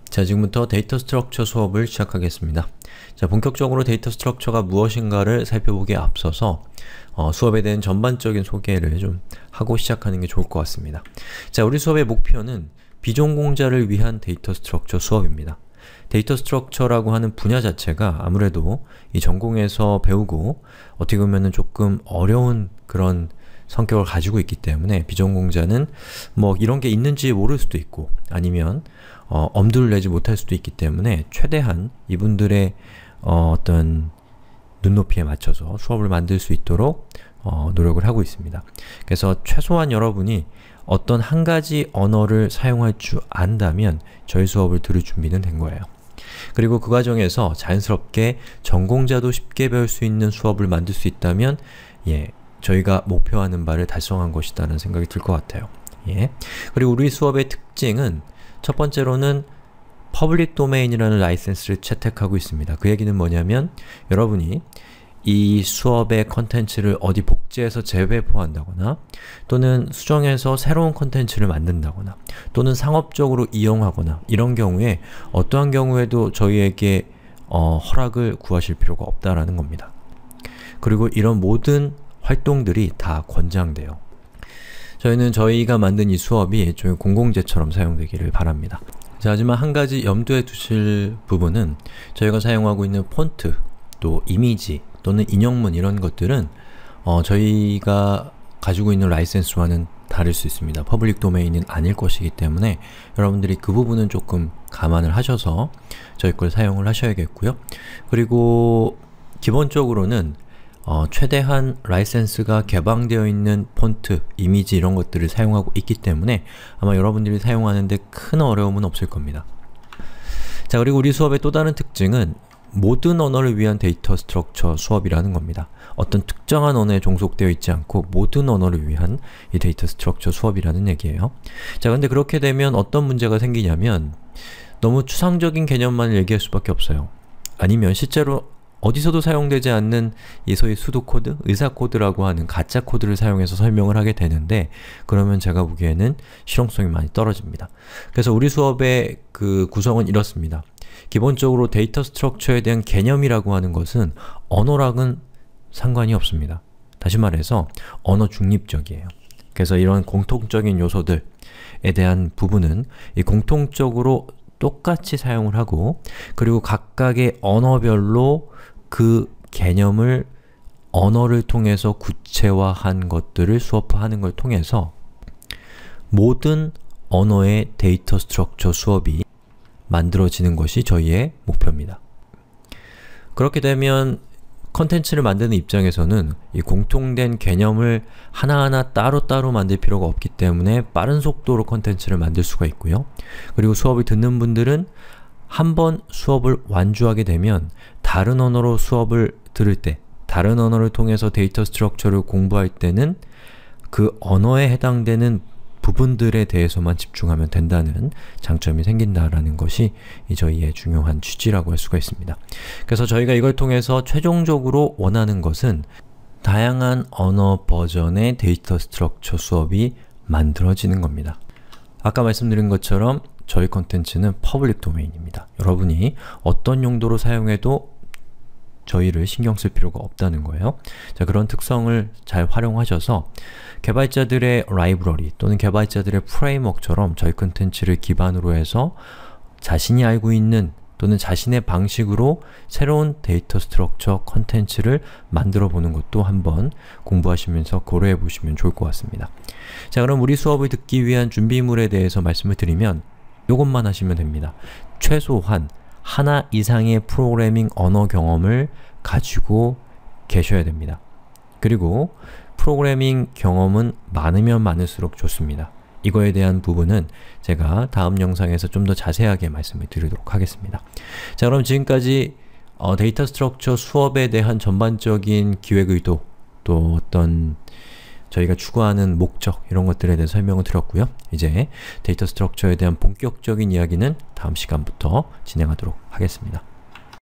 자, 지금부터 데이터 스트럭처 수업을 시작하겠습니다. 자, 본격적으로 데이터 스트럭처가 무엇인가를 살펴보기에 앞서서 수업에 대한 전반적인 소개를 좀 하고 시작하는 게 좋을 것 같습니다. 자, 우리 수업의 목표는 비전공자를 위한 데이터 스트럭처 수업입니다. 데이터 스트럭처라고 하는 분야 자체가 아무래도 이 전공에서 배우고 어떻게 보면은 조금 어려운 그런 성격을 가지고 있기 때문에 비전공자는 뭐 이런 게 있는지 모를 수도 있고 아니면 엄두를 내지 못할 수도 있기 때문에 최대한 이분들의 어떤 눈높이에 맞춰서 수업을 만들 수 있도록 노력을 하고 있습니다. 그래서 최소한 여러분이 어떤 한 가지 언어를 사용할 줄 안다면 저희 수업을 들을 준비는 된 거예요. 그리고 그 과정에서 자연스럽게 전공자도 쉽게 배울 수 있는 수업을 만들 수 있다면 저희가 목표하는 바를 달성한 것이라는 생각이 들 것 같아요. 그리고 우리 수업의 특징은 첫 번째로는 퍼블릭 도메인이라는 라이센스를 채택하고 있습니다. 그 얘기는 뭐냐면 여러분이 이 수업의 컨텐츠를 어디 복제해서 재배포한다거나 또는 수정해서 새로운 컨텐츠를 만든다거나 또는 상업적으로 이용하거나 이런 경우에 어떠한 경우에도 저희에게 허락을 구하실 필요가 없다라는 겁니다. 그리고 이런 모든 활동들이 다 권장돼요. 저희는 저희가 만든 이 수업이 일종의 공공재처럼 사용되기를 바랍니다. 자, 하지만 한 가지 염두에 두실 부분은 저희가 사용하고 있는 폰트, 또 이미지, 또는 인용문 이런 것들은 저희가 가지고 있는 라이센스와는 다를 수 있습니다. 퍼블릭 도메인은 아닐 것이기 때문에 여러분들이 그 부분은 조금 감안을 하셔서 저희 걸 사용을 하셔야겠고요. 그리고 기본적으로는 최대한 라이센스가 개방되어 있는 폰트, 이미지 이런 것들을 사용하고 있기 때문에 아마 여러분들이 사용하는데 큰 어려움은 없을 겁니다. 자, 그리고 우리 수업의 또 다른 특징은 모든 언어를 위한 데이터 스트럭처 수업이라는 겁니다. 어떤 특정한 언어에 종속되어 있지 않고 모든 언어를 위한 이 데이터 스트럭처 수업이라는 얘기예요. 자, 근데 그렇게 되면 어떤 문제가 생기냐면 너무 추상적인 개념만 얘기할 수밖에 없어요. 아니면 실제로 어디서도 사용되지 않는 이 소위 수도 코드, 의사 코드라고 하는 가짜 코드를 사용해서 설명을 하게 되는데 그러면 제가 보기에는 실용성이 많이 떨어집니다. 그래서 우리 수업의 그 구성은 이렇습니다. 기본적으로 데이터 스트럭처에 대한 개념이라고 하는 것은 언어랑은 상관이 없습니다. 다시 말해서 언어 중립적이에요. 그래서 이런 공통적인 요소들에 대한 부분은 이 공통적으로 똑같이 사용을 하고 그리고 각각의 언어별로 그 개념을 언어를 통해서 구체화한 것들을 수업화하는 걸 통해서 모든 언어의 데이터 스트럭처 수업이 만들어지는 것이 저희의 목표입니다. 그렇게 되면 컨텐츠를 만드는 입장에서는 이 공통된 개념을 하나하나 따로따로 만들 필요가 없기 때문에 빠른 속도로 컨텐츠를 만들 수가 있고요. 그리고 수업을 듣는 분들은 한번 수업을 완주하게 되면 다른 언어로 수업을 들을 때, 다른 언어를 통해서 데이터 스트럭처를 공부할 때는 그 언어에 해당되는 부분들에 대해서만 집중하면 된다는 장점이 생긴다라는 것이 저희의 중요한 취지라고 할 수가 있습니다. 그래서 저희가 이걸 통해서 최종적으로 원하는 것은 다양한 언어 버전의 데이터 스트럭처 수업이 만들어지는 겁니다. 아까 말씀드린 것처럼 저희 컨텐츠는 퍼블릭 도메인입니다. 여러분이 어떤 용도로 사용해도 저희를 신경 쓸 필요가 없다는 거예요. 자, 그런 특성을 잘 활용하셔서 개발자들의 라이브러리 또는 개발자들의 프레임워크처럼 저희 컨텐츠를 기반으로 해서 자신이 알고 있는 또는 자신의 방식으로 새로운 데이터 스트럭처 컨텐츠를 만들어 보는 것도 한번 공부하시면서 고려해 보시면 좋을 것 같습니다. 자, 그럼 우리 수업을 듣기 위한 준비물에 대해서 말씀을 드리면 이것만 하시면 됩니다. 최소한 하나 이상의 프로그래밍 언어 경험을 가지고 계셔야 됩니다. 그리고 프로그래밍 경험은 많으면 많을수록 좋습니다. 이거에 대한 부분은 제가 다음 영상에서 좀 더 자세하게 말씀을 드리도록 하겠습니다. 자, 그럼 지금까지 데이터 스트럭처 수업에 대한 전반적인 기획 의도, 또 어떤 저희가 추구하는 목적 이런 것들에 대해 설명을 드렸고요. 이제 데이터 스트럭처에 대한 본격적인 이야기는 다음 시간부터 진행하도록 하겠습니다.